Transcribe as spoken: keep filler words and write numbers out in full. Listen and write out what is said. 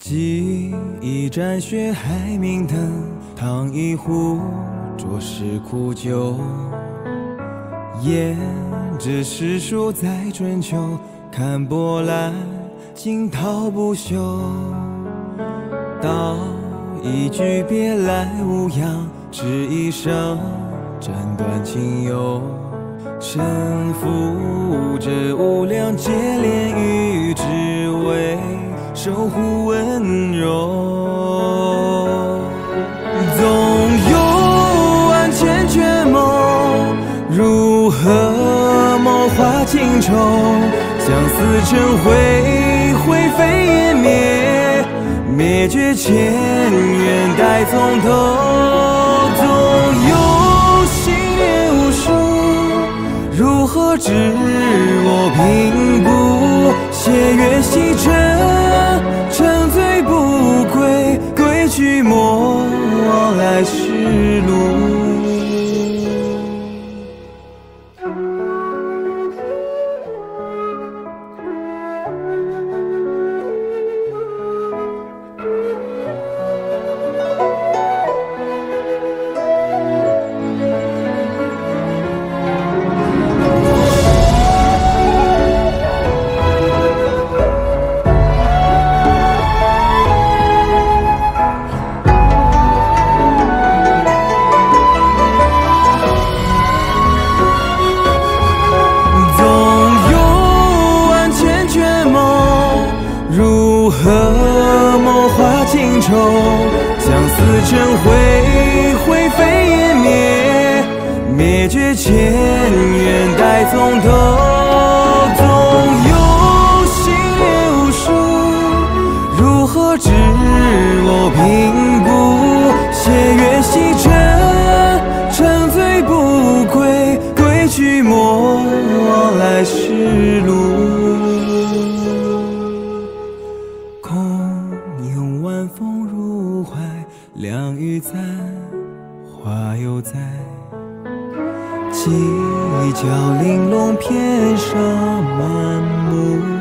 沏一盏血海明灯，烫一壶浊世苦酒。胭脂诗书在春秋，看波澜惊涛不休。道一句别来无恙，只一声斩断情由。身负这无量劫炼狱，只为守护温柔。纵有万千绝梦，如何谋划情仇？相思成灰，灰飞烟灭，灭绝前缘待从头。纵有心月无数，如何知我平步？斜月西沉，沉醉不归，归去莫忘来时路。如何谋划情仇？相思成灰，灰飞烟灭，灭绝前缘待从头。纵有心月无数，如何知我平步？斜月西沉，沉醉不归，归去莫忘来时路。晚风入怀，凉雨在，花又在，犄角玲珑片上满目。